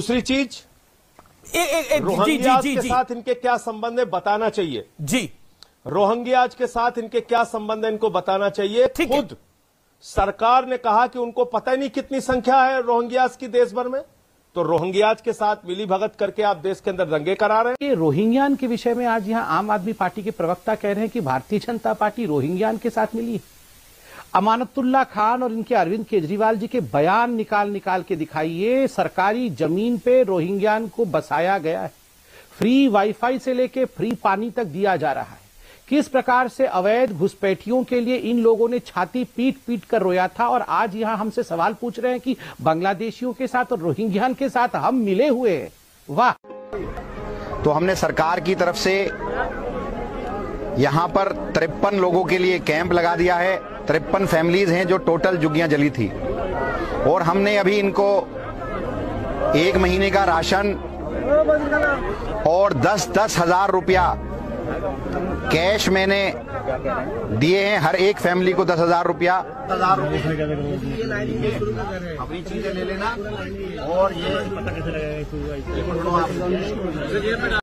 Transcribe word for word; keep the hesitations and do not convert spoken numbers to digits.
दूसरी चीज ए, ए, ए, रोहिंग्याज जी, जी, के जी, साथ इनके क्या संबंध है बताना चाहिए। जी रोहिंग्याज के साथ इनके क्या संबंध है इनको बताना चाहिए। खुद सरकार ने कहा कि उनको पता ही नहीं कितनी संख्या है रोहिंग्याज की देश भर में, तो रोहिंग्याज के साथ मिली भगत करके आप देश के अंदर दंगे करा रहे हैं। रोहिंग्यान के विषय में आज यहां आम आदमी पार्टी के प्रवक्ता कह रहे हैं कि भारतीय जनता पार्टी रोहिंग्यान के साथ मिली। अमानतुल्लाह खान और इनके अरविंद केजरीवाल जी के बयान निकाल निकाल के दिखाइए। सरकारी जमीन पे रोहिंग्यान को बसाया गया है, फ्री वाईफाई से लेके फ्री पानी तक दिया जा रहा है। किस प्रकार से अवैध घुसपैठियों के लिए इन लोगों ने छाती पीट पीट कर रोया था, और आज यहां हमसे सवाल पूछ रहे हैं कि बांग्लादेशियों के साथ और रोहिंग्यान के साथ हम मिले हुए हैं। वाह। तो हमने सरकार की तरफ से यहां पर तिरपन लोगों के लिए कैंप लगा दिया है। तिरपन फैमिलीज हैं जो टोटल झुग्गियां जली थी, और हमने अभी इनको एक महीने का राशन और दस दस हजार रुपया कैश मैंने दिए हैं। हर एक फैमिली को दस हजार रुपया हजार अपनी चीजें ले लेना, और ये